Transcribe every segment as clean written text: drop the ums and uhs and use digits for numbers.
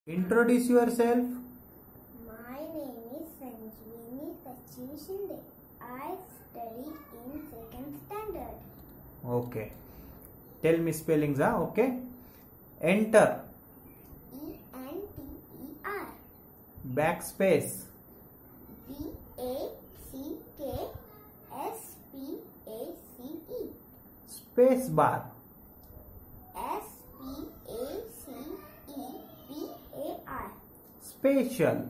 Introduce yourself. My name is Sanjivani. I study in 2nd standard. Okay. Tell me spellings, okay? Enter. E-N-T-E-R. Backspace. B-A-C-K-S-P-A-C-E. Space bar. S-P-A-C-E-B-A-R. Spatial.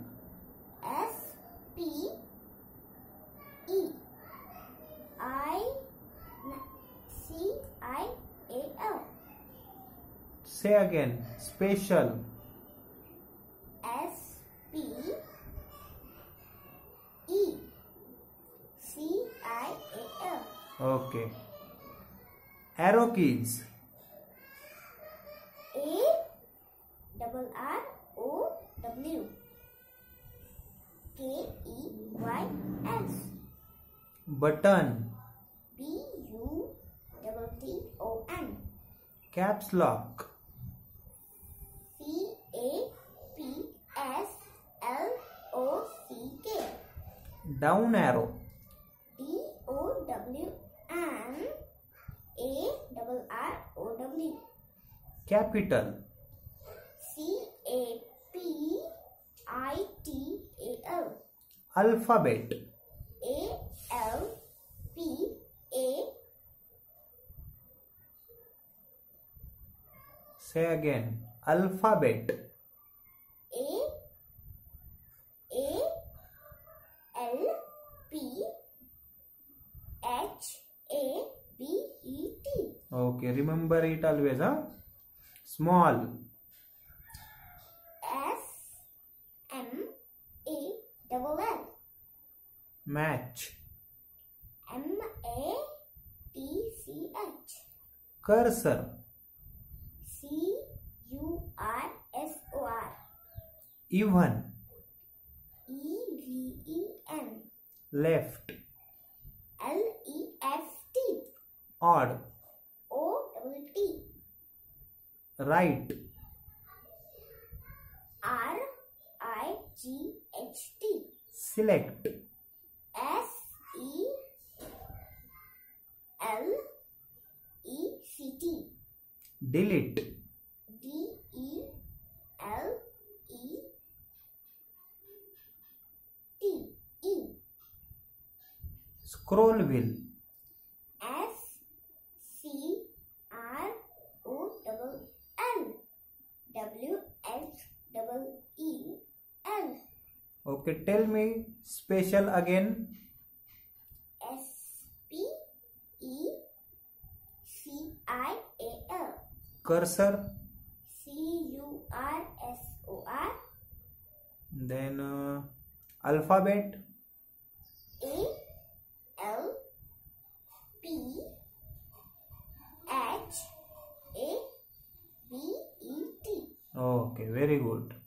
S-P-E-I-C-I-A-L. Say again. Spatial. S-P-E-C-I-A-L. Okay. Arrow keys. A-R-R-O-W. K-E-Y-S. Button. B-U-T-T-O-N. Caps lock. C-A-P-S-L-O-C-K. Down arrow. D-O-W-N-A-R-R-O-W. Capital. C-A-P-I-T-A-L. Alphabet. A-L-P-A. Say again. Alphabet. A-L-P-H-A-B-E-T. Okay. Remember it always, Small. S-M-A-L-L. Match. M-A-T-C-H. Cursor. C-U-R-S-O-R. Even. E-V-E-N. Left. L-E-F-T. Odd. O-T-T. Right. R-I-G-H-T. Select. S-E-L-E-C-T. Delete. D-E-L-E-T-E. Scroll wheel. S-C-R-O-L-L. W-H-E-E-L. Okay, tell me spatial again. S-P-E-C-I-A-L. Cursor. C-U-R-S-O-R. Then alphabet. A-L-P-H-A-B-E-T. Okay, very good.